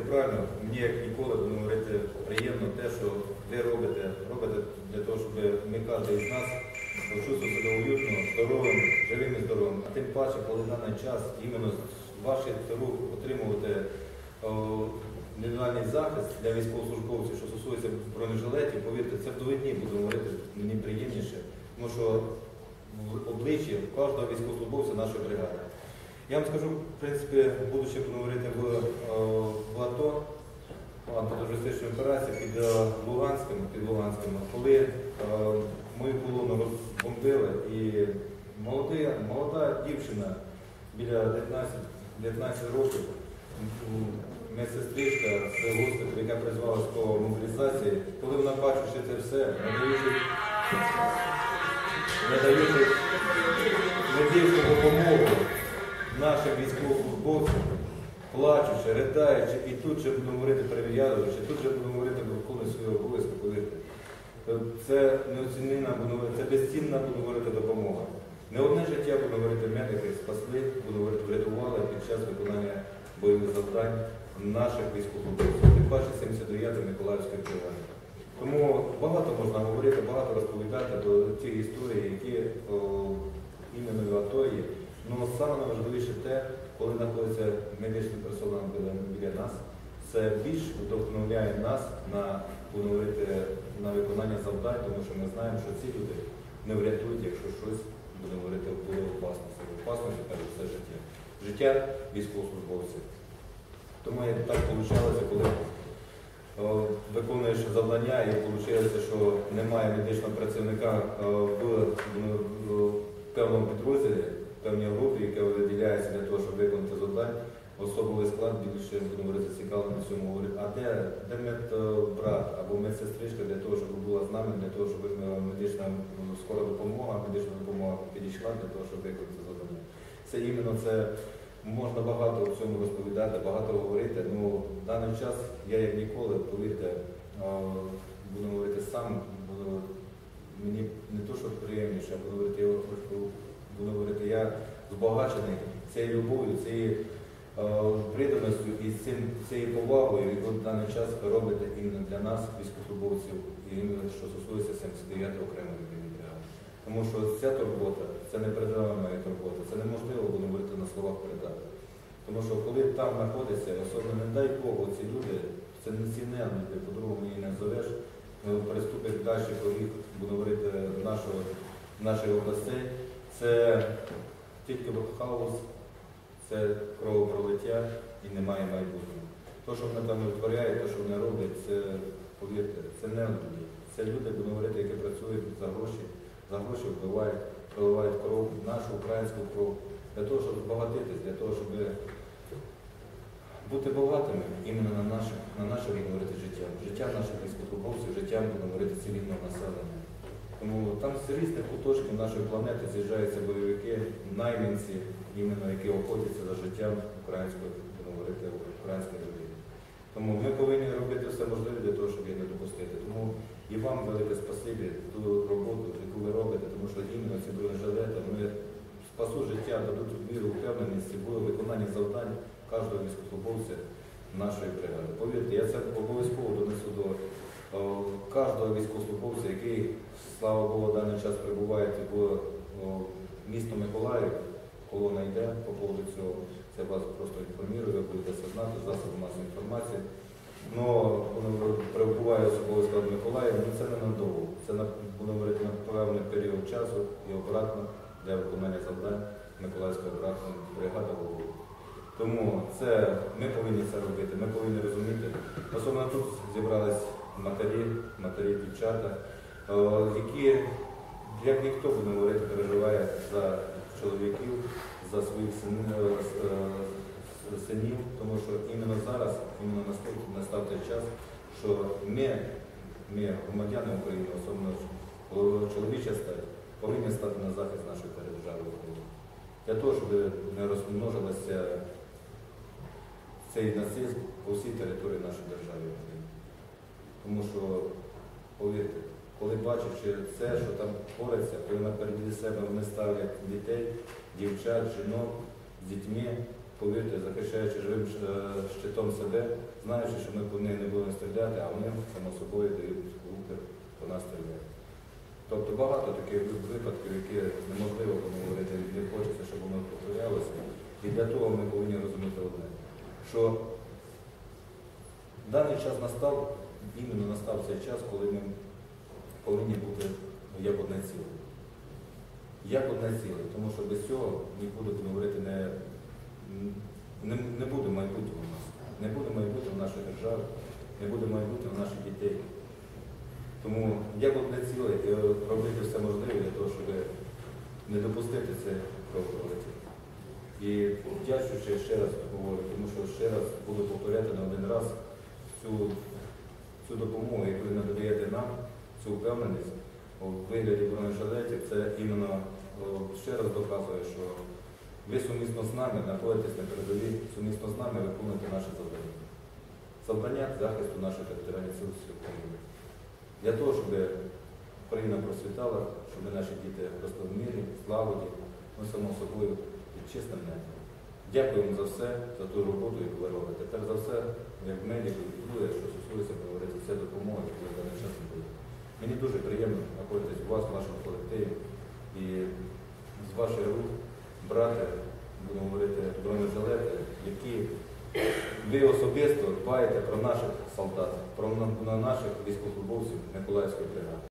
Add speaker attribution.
Speaker 1: Правильно, мені як ніколи буду говорити приємно те, що ви робите для того, щоб ми кожен із нас почувствував себе уютно, здоровим, живим і здоровим. А тим паче, коли в даний час іменно з ваших рук отримувати індивідуальний захист для військовослужбовців, що стосується бронежилетів, повірте, це в довідні, буду говорити, мені приємніше, тому що в обличчі кожного військовослужбовця нашої бригади. Я вам скажу, в принципі, будучи говорити в АТО, антитерористичній операції під Луганськом, коли мою колону розбомбили і молода дівчина біля 19 років, медсестричка з госпіталю, яка призвалася по мобілізації, коли вона бачить, що це все, надаючи медичну допомогу нашим військовослужбовцям, плачучи, ридаючи, і тут же будемо говорити перевіряючи, тут же будемо говорити виконуючи свої обов'язки, повірте. Це неоцінена, це безцінна, будемо говорити, допомога. Не одне життя, будемо говорити, медики спасли, будемо говорити, врятували під час виконання бойових завдань наших військовослужбовців, тим паче 79-ї Миколаївської бригади. Тому багато можна говорити, багато розповідати до тих історій, які іменно в АТО є. Але саме найважливіше те, коли знаходиться медичний персонал біля нас, це більш вдохновляє нас на виконання завдань, тому що ми знаємо, що ці люди не врятують, якщо щось, будемо говорити, буде в опасності. В опасності перед все життя. Життя військовослужбовців. Тому як так вийшло, коли виконуєш завдання і вийшло, що немає медичного працівника в певному підрозділі, певній групі, яка виділяється для того, щоб виконати завдання, особовий склад більше, будемо говорити, цікавий на цьому говорить, а де медбрат або медсестричка для того, щоб була з нами, для того, щоб медична скора допомога, медична допомога підійшла для того, щоб виконати завдання. Це іменно це, можна багато в цьому розповідати, багато говорити, але в даний час я як ніколи, повірте, буду говорити сам, мені не то, що приємніше, а буду говорити, я збагачений цією любов'ю, цією приданістю і цією повагою, яку в даний час ви робите іменно для нас, військовослужбовців, і іменно, що стосується 79-ї окремої бригади. Тому що ця турбота, це не передавана турбота, це неможливо, будемо говорити, на словах передати. Тому що коли там знаходиться, особливо не дай Богу, ці люди, це не цінені, по-другому її не назовеш, переступить далі поріг, будемо говорити, нашої областей. Це тільки хаос, це кровопролиття і немає майбутнього. Те, що вони там витворяють, те, що вони роблять, це, повірте, це не люди. Це люди, будемо говорити, які працюють за гроші вбивають, проливають кров, нашу українську кров, для того, щоб збагатитись, для того, щоб бути багатими іменно на наше, будемо говорити, життя наших військовослужбовців, життя, будемо говорити, цивільного населення. Тому там з різних куточків нашої планети з'їжджаються бойовики, найманці, іменно які охотяться за життям української, будемо говорити, української людини. Тому ми повинні робити все можливе для того, щоб їх не допустити. Тому і вам велике спасибі ту роботу, яку ви робите, тому що іменно ці бронежилети, вони спасуть життя, дадуть віру, впевненість, буде виконання завдань кожного військовослужбовця нашої бригади. Повірте, я це обов'язково донесу до кожного військовослужбовця, який, слава Богу, в даний час перебуває в місто Миколаїв, колона йде по поводу цього, це вас просто інформую, ви будете це знати, засоби масової інформації. Но перебуває особовий склад Миколаїв, це не надовго, це, будемо говорити, на певний період часу і обратно для виконання завдань Миколаївської обратної бригади голови. Тому ми повинні це робити, ми повинні розуміти. Особливо тут зібрались матері, дівчата, які, як ніхто, будемо говорити, переживає за чоловіків, за своїх синів, тому що іменно зараз, іменно настав той час, що ми, громадяни України, особливо чоловіча стать, повинні стати на захист нашої держави України. Для того, щоб не розмножилося цей нацизм по всій території нашої держави України. Тому що, повірте, коли бачачи це, що там твориться, коли напереді себе вони ставлять дітей, дівчат, жінок з дітьми, повірте, захищаючи живим щитом себе, знаючи, що ми по них не будемо стріляти, а вони, само собою, дають руки по нас стріляти. Тобто багато таких випадків, які неможливо говорити, не хочеться, щоб воно повторялося. І для того ми повинні розуміти одне, що даний час настав, іменно настав цей час, коли ми повинні бути як одне ціле. Як одне ціле, тому що без цього нікуди, будемо говорити, не буде майбутнього у нас. Не буде майбутнього в нашій державі, не буде майбутнього в наших дітей. Тому як одне ціле і робити все можливе для того, щоб не допустити це кровопролиття. І вдячуючи, ще раз говорю, тому що ще раз буду повторяти не один раз цю допомогу, яку ви надаєте нам, цю впевненість у вигляді бронежилетів, це іменно ще раз доказує, що ви сумісно з нами знаходитесь на передовій, сумісно з нами виконуєте наші завдання. Завдання захисту наших територіальних сил України. Для того, щоб Україна процвітала, щоб наші діти росли в мирі, злагоді, ну, само собою, під чистим небом. Дякую вам за все, за ту роботу, яку ви робите. Перш за все, як медик, що стосується, говорити, це допомога, яку ви даний час робите. Мені дуже приємно знаходитись у вас, в вашому колективі, і з ваших рук брати, будемо говорити, бронежилети, які ви особисто дбаєте про наших солдат, про наших військовослужбовців Миколаївської бригади.